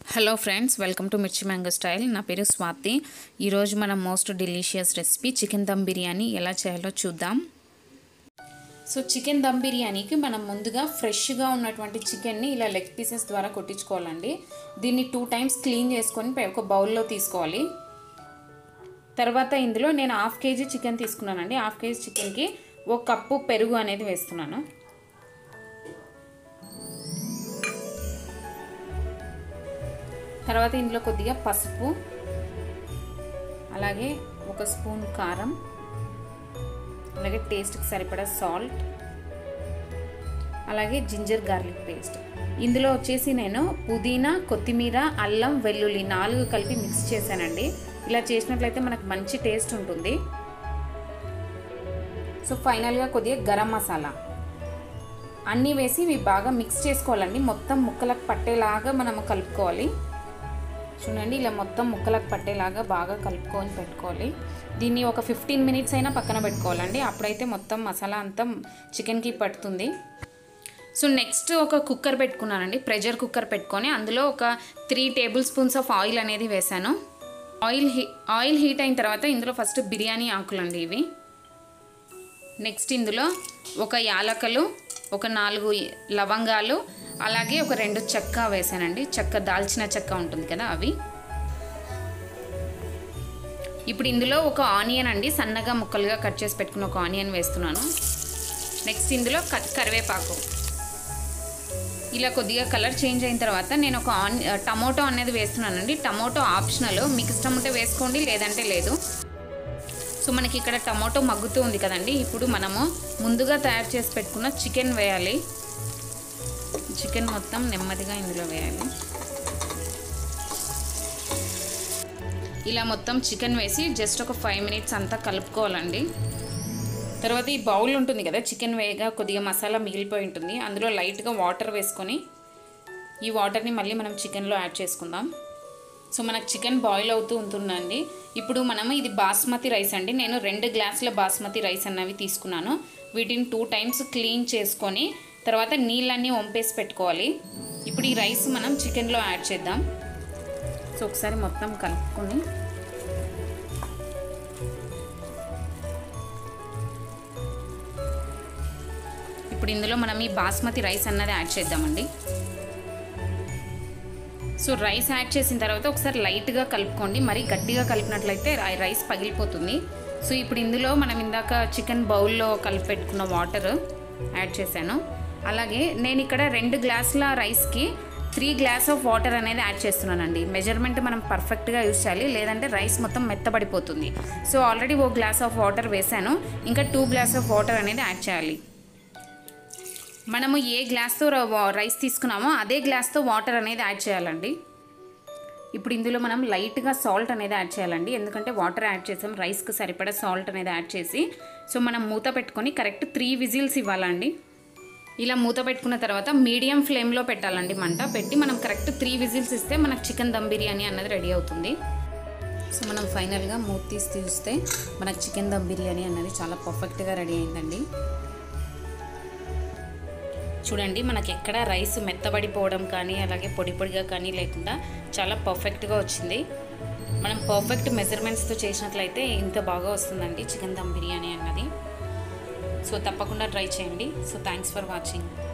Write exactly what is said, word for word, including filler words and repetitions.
Hello friends, welcome to Mirchi mango style. నా పేరు స్వాతి. ఈరోజు మనం most delicious recipe chicken dum biryani ఎలా చేయాలో చూద్దాం. సో చికెన్ దమ్ బిర్యానీకి మనం ముందుగా ఫ్రెష్గా ఉన్నటువంటి చికెన్ని ఇలా లెగ్ పీసెస్ ద్వారా కొట్టించుకోవాలండి. దీన్ని టూ టైమ్స్ క్లీన్ చేసుకొని ఒక బౌల్లో తీసుకోవాలి. తర్వాత ఇందులో నేను హాఫ్ కేజీ చికెన్ తీసుకున్నానండి. హాఫ్ కేజీ చికెన్కి ఒక కప్పు పెరుగు అనేది వేస్తున్నాను. తర్వాత ఇందులో కొద్దిగా పసుపు, అలాగే ఒక స్పూన్ కారం, అలాగే టేస్ట్కి సరిపడా సాల్ట్, అలాగే జింజర్ గార్లిక్ పేస్ట్. ఇందులో వచ్చేసి నేను పుదీనా, కొత్తిమీర, అల్లం, వెల్లుల్లి నాలుగు కలిపి మిక్స్ చేశానండి. ఇలా చేసినట్లయితే మనకు మంచి టేస్ట్ ఉంటుంది. సో ఫైనల్గా కొద్దిగా గరం మసాలా అన్నీ వేసి ఇవి బాగా మిక్స్ చేసుకోవాలండి. మొత్తం ముక్కలకు పట్టేలాగా మనము కలుపుకోవాలి. చూడండి, ఇలా మొత్తం ముక్కలకు పట్టేలాగా బాగా కలుపుకొని పెట్టుకోవాలి. దీన్ని ఒక ఫిఫ్టీన్ మినిట్స్ అయినా పక్కన పెట్టుకోవాలండి. అప్పుడైతే మొత్తం మసాలా అంతా చికెన్కి పడుతుంది. సో నెక్స్ట్ ఒక కుక్కర్ పెట్టుకున్నానండి. ప్రెషర్ కుక్కర్ పెట్టుకొని అందులో ఒక three table spoons of oil అనేది వేసాను. ఆయిల్ హీ ఆయిల్ హీట్ అయిన తర్వాత ఇందులో ఫస్ట్ బిర్యానీ ఆకులు అండి ఇవి. నెక్స్ట్ ఇందులో ఒక యాలకలు, ఒక నాలుగు లవంగాలు, అలాగే ఒక రెండు చెక్క వేసానండి. చెక్క, దాల్చిన చెక్క ఉంటుంది కదా, అవి. ఇప్పుడు ఇందులో ఒక ఆనియన్ అండి, సన్నగా ముక్కలుగా కట్ చేసి పెట్టుకున్న ఒక ఆనియన్ వేస్తున్నాను. నెక్స్ట్ ఇందులో కరివేపాకు. ఇలా కొద్దిగా కలర్ చేంజ్ అయిన తర్వాత నేను ఒక ఆని టమోటో అనేది వేస్తున్నానండి. టమోటో ఆప్షనల్, మీకు ఇష్టం ఉంటే వేసుకోండి, లేదంటే లేదు. సో మనకి ఇక్కడ టమోటో మగ్గుతూ ఉంది కదండి. ఇప్పుడు మనము ముందుగా తయారు చేసి పెట్టుకున్న చికెన్ వేయాలి. చికెన్ మొత్తం నెమ్మదిగా ఇందులో వేయాలి. ఇలా మొత్తం చికెన్ వేసి జస్ట్ ఒక ఫైవ్ మినిట్స్ అంతా కలుపుకోవాలండి. తర్వాత ఈ బౌల్ ఉంటుంది కదా, చికెన్ వేయగా కొద్దిగా మసాలా మిగిలిపోయి ఉంటుంది. అందులో లైట్గా వాటర్ వేసుకొని ఈ వాటర్ని మళ్ళీ మనం చికెన్లో యాడ్ చేసుకుందాం. సో మనకు చికెన్ బాయిల్ అవుతూ ఉంటుందండి. ఇప్పుడు మనము ఇది బాస్మతి రైస్ అండి. నేను రెండు గ్లాసుల బాస్మతి రైస్ అన్నవి తీసుకున్నాను. వీటిని టూ టైమ్స్ క్లీన్ చేసుకొని తర్వాత నీళ్ళన్నీ వంపేసి పెట్టుకోవాలి. ఇప్పుడు ఈ రైస్ మనం చికెన్లో యాడ్ చేద్దాం. సో ఒకసారి మొత్తం కలుపుకొని ఇప్పుడు ఇందులో మనం ఈ బాస్మతి రైస్ అన్నది యాడ్ చేద్దామండి. సో రైస్ యాడ్ చేసిన తర్వాత ఒకసారి లైట్గా కలుపుకోండి. మరి గట్టిగా కలిపినట్లయితే రైస్ పగిలిపోతుంది. సో ఇప్పుడు ఇందులో మనం ఇందాక చికెన్ బౌల్లో కలిపి పెట్టుకున్న వాటర్ యాడ్ చేశాను. అలాగే నేను ఇక్కడ రెండు గ్లాసుల రైస్కి త్రీ గ్లాస్ ఆఫ్ వాటర్ అనేది యాడ్ చేస్తున్నానండి. మెజర్మెంట్ మనం పర్ఫెక్ట్గా యూజ్ చేయాలి, లేదంటే రైస్ మొత్తం మెత్తబడిపోతుంది. సో ఆల్రెడీ ఓ గ్లాస్ ఆఫ్ వాటర్ వేసాను, ఇంకా టూ గ్లాస్ ఆఫ్ వాటర్ అనేది యాడ్ చేయాలి. మనము ఏ గ్లాస్తో రైస్ తీసుకున్నామో అదే గ్లాస్తో వాటర్ అనేది యాడ్ చేయాలండి. ఇప్పుడు ఇందులో మనం లైట్గా సాల్ట్ అనేది యాడ్ చేయాలండి. ఎందుకంటే వాటర్ యాడ్ చేసాం, రైస్కి సరిపడా సాల్ట్ అనేది యాడ్ చేసి సో మనం మూత పెట్టుకొని కరెక్ట్ త్రీ విజిల్స్ ఇవ్వాలండి. ఇలా మూత పెట్టుకున్న తర్వాత మీడియం ఫ్లేమ్లో పెట్టాలండి. మంట పెట్టి మనం కరెక్ట్ త్రీ విజిల్స్ ఇస్తే మనకు చికెన్ దమ్ బిర్యానీ అన్నది రెడీ అవుతుంది. సో మనం ఫైనల్గా మూత తీసి తీస్తే మనకు చికెన్ దమ్ బిర్యానీ అన్నది చాలా పర్ఫెక్ట్గా రెడీ అయిందండి. చూడండి, మనకి ఎక్కడ రైస్ మెత్తబడిపోవడం కానీ అలాగే పొడి పొడిగా కానీ లేకుండా చాలా పర్ఫెక్ట్గా వచ్చింది. మనం పర్ఫెక్ట్ మెజర్మెంట్స్తో చేసినట్లయితే ఇంత బాగా వస్తుందండి చికెన్ దమ్ బిర్యానీ అన్నది. సో తప్పకుండా ట్రై చేయండి. So thanks for watching.